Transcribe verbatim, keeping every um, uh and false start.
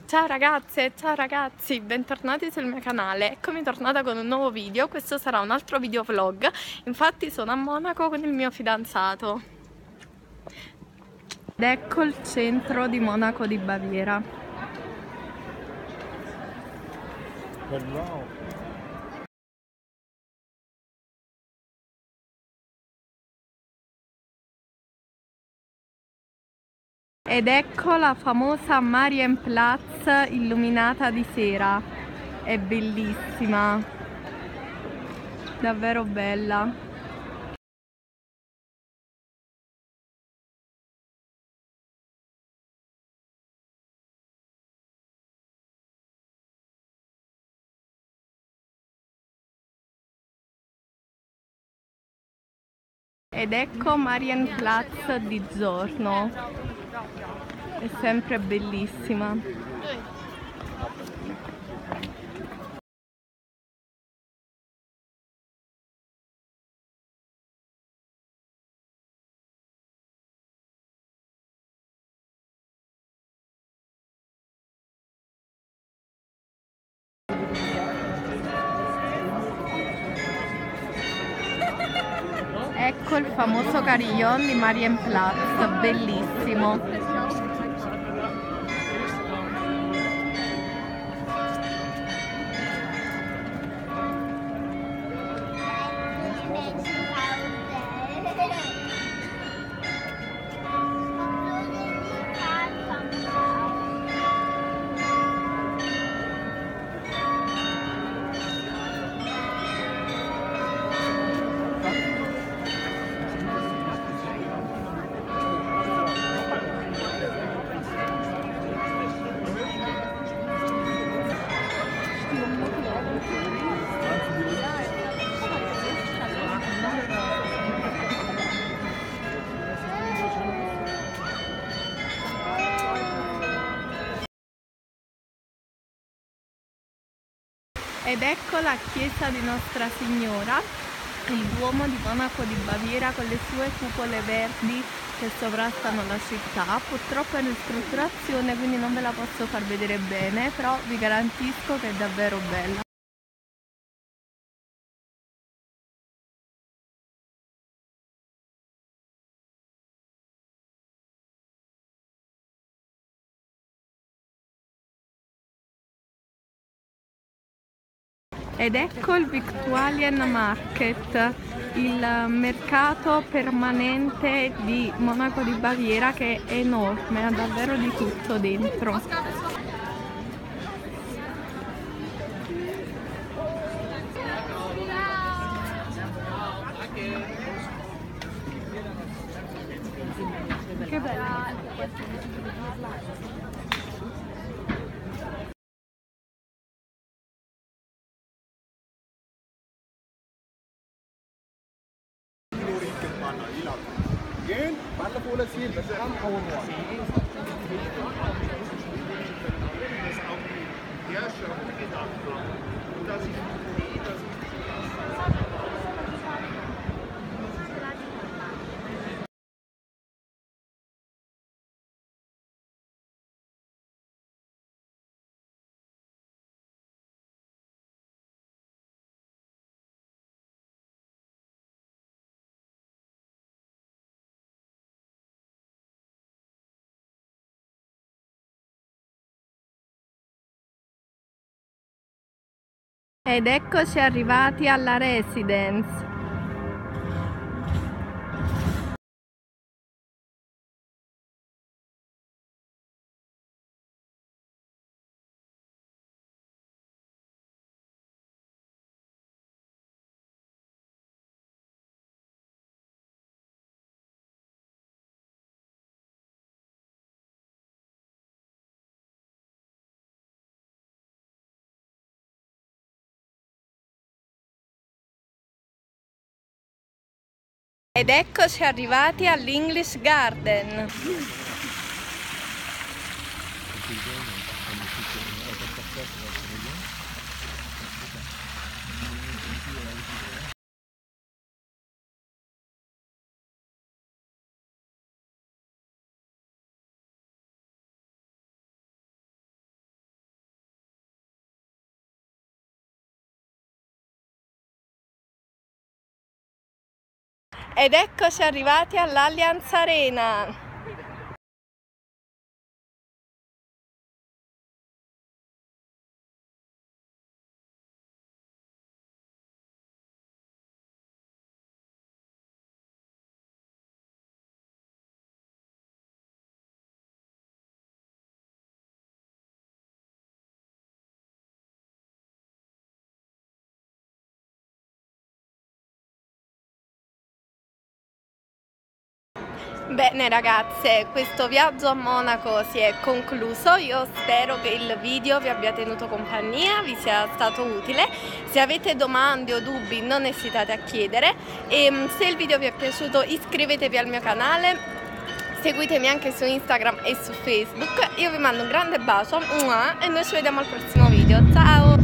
Ciao ragazze, ciao ragazzi, bentornati sul mio canale. Eccomi tornata con un nuovo video. Questo sarà un altro video vlog. Infatti sono a Monaco con il mio fidanzato. Ed ecco il centro di Monaco di Baviera. Hello. Ed ecco la famosa Marienplatz illuminata di sera. È bellissima, davvero bella. Ed ecco Marienplatz di giorno, è sempre bellissima. Ecco il famoso carillon di Marienplatz, bellissimo. Ed ecco la chiesa di Nostra Signora, il Duomo di Monaco di Baviera con le sue cupole verdi che sovrastano la città. Purtroppo è in ristrutturazione, quindi non ve la posso far vedere bene, però vi garantisco che è davvero bella. Ed ecco il Victualian Market, il mercato permanente di Monaco di Baviera, che è enorme, ha davvero di tutto dentro. Che bello! جين بعد فوق سيل بس اهم اول Ed eccoci arrivati alla Residence. Ed eccoci arrivati all'English Garden. Ed eccoci arrivati all'Allianz Arena. Bene ragazze, questo viaggio a Monaco si è concluso. Io spero che il video vi abbia tenuto compagnia, vi sia stato utile. Se avete domande o dubbi non esitate a chiedere, e se il video vi è piaciuto iscrivetevi al mio canale, seguitemi anche su Instagram e su Facebook. Io vi mando un grande bacio e noi ci vediamo al prossimo video. Ciao!